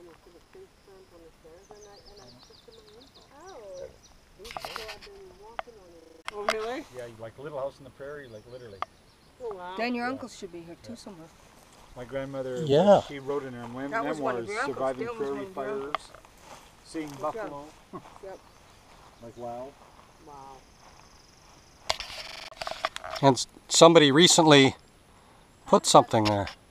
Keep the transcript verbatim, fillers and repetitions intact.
almost to the face plant on the stairs, and I, and I took to my ankle. Oh. So I've been walking on it. Oh, really? Yeah, like Little House on the Prairie, like literally. Oh, wow. Dan, your Yeah. uncle should be here too Yeah. somewhere. My grandmother, Yeah. she wrote in her mem That was one of memoirs, your uncles. surviving Dan was one prairie of your uncles. fires, seeing Good buffalo. Yep. Like, wow. Wow. And s- somebody recently put something there.